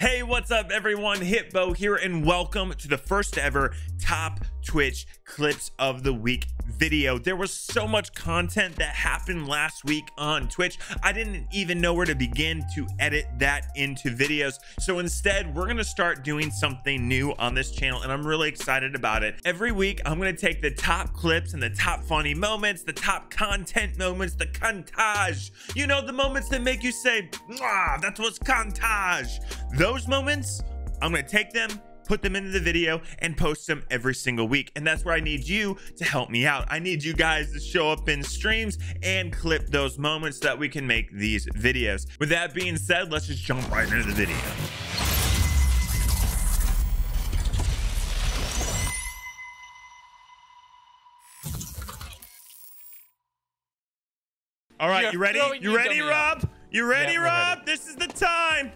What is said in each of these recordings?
Hey, what's up everyone? Hitbo here and welcome to the first ever top Twitch clips of the week video. There was so much content that happened last week on Twitch. I didn't even know where to begin to edit that into videos. So instead, we're gonna start doing something new on this channel and I'm really excited about it. Every week, I'm gonna take the top clips and the top funny moments, the top content moments, the contage. You know, the moments that make you say, "Mwah, that's what's contage." Those moments, I'm gonna take them, put them into the video and post them every single week. And that's where I need you to help me out. I need you guys to show up in streams and clip those moments so that we can make these videos. With that being said, let's just jump right into the video. All right, you ready? You ready, Rob? You ready, Rob? Ready. This is the time.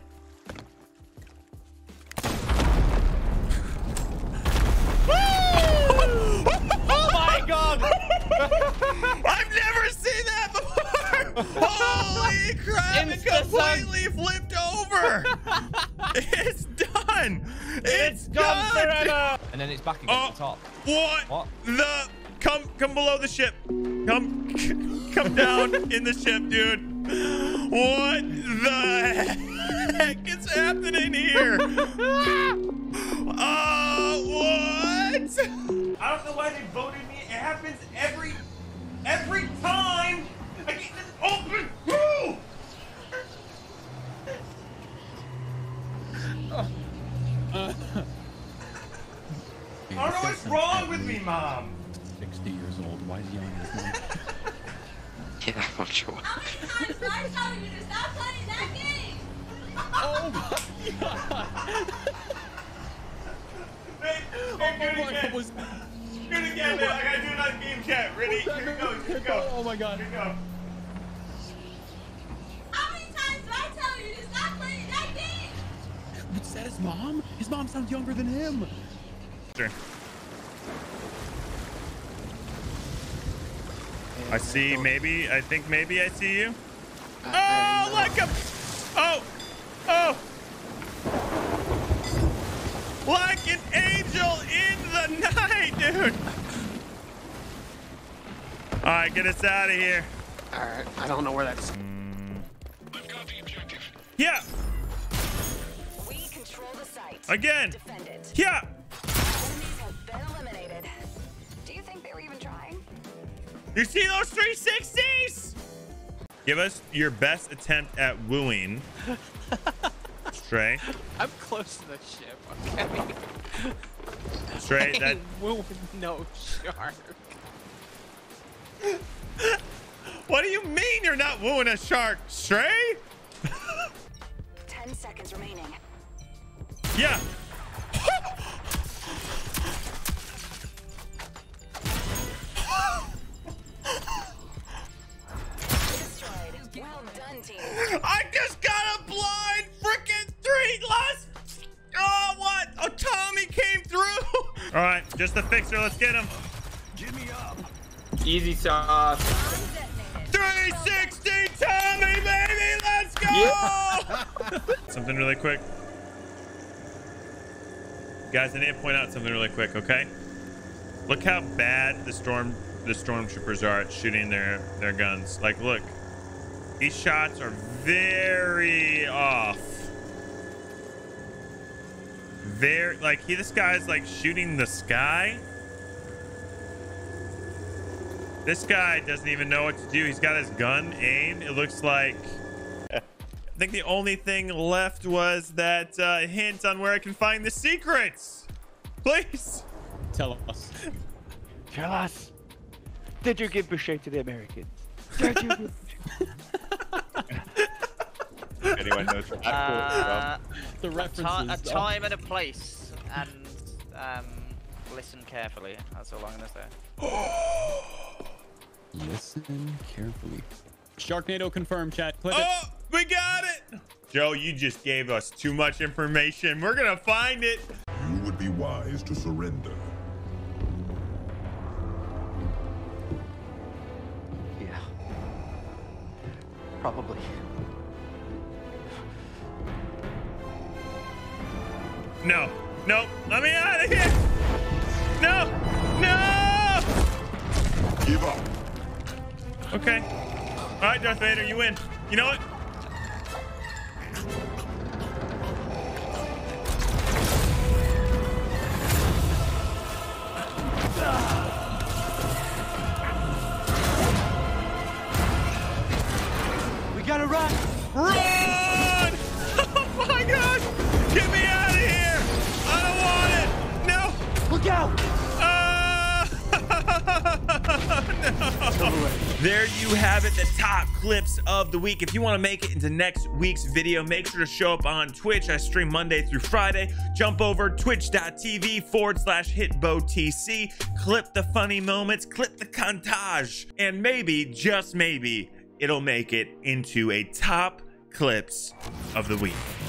Oh my god! I've never seen that before! Holy crap! It completely flipped over! It's done! It's gone done! forever! And then it's back again at the top. What? The come below the ship. Come down in the ship, dude. What the heck is happening here? What? I don't know why they voted me. It happens every time I get this open. Woo! I don't know what's wrong with me, Mom. 60 years old. Why is he on his mom? Yeah, I'm sure. How many times did I tell you to stop playing that game? Oh my god! Do it again, man. I gotta do another game chat. Ready? Here it goes. Here it goes. Oh my god. Here it goes. How many times did I tell you to stop playing that game? What's that, his mom? His mom sounds younger than him. Sure. I see, maybe, I think maybe I see you. Oh, like a, oh. Like an angel in the night, dude. All right, get us out of here. All right, I don't know where that's. I've got the objective. Yeah. We control the site. Again. Defend it. Yeah. Enemies have been eliminated. Do you think they were even trying? You see those 360s? Give us your best attempt at wooing. Stray. I'm close to the ship, okay? Stray, that. No shark. What do you mean you're not wooing a shark, Stray? 10 seconds remaining. Yeah. Destroyed. Well done, team. I just got a blind freaking last. Oh, what? Oh, Tommy came through. All right, just the fixer. Let's get him. Give me up. Easy sauce. 360 Tommy, baby. Let's go. Yeah. Something really quick. Guys, I need to point out something really quick, okay? Look how bad the stormtroopers are at shooting their guns. Like, look. These shots are very off. This guy's like shooting the sky. This guy doesn't even know what to do. He's got his gun aimed. It looks like, I think the only thing left was that hint on where I can find the secrets. Please. Tell us. Tell us. Did you give Boucher to the Americans? Did you give Anyone knows that? The references. A time and a place, and listen carefully. That's all I'm gonna say. Listen carefully. Sharknado confirmed, chat. Clip Oh, we got it. Joe, you just gave us too much information. We're gonna find it. You would be wise to surrender. Yeah. Probably. No. No. Let me out of here. No. No. Give up. Okay. All right, Darth Vader, you win. You know what? We gotta run. Run! Oh my God! Get me out of here! I don't want it! No! Look out! No. There you have it, the top clips of the week. If you want to make it into next week's video, make sure to show up on Twitch. I stream Monday through Friday. Jump over twitch.tv/HitboTC. Clip the funny moments, clip the montage, and maybe, just maybe, it'll make it into a top clips of the week.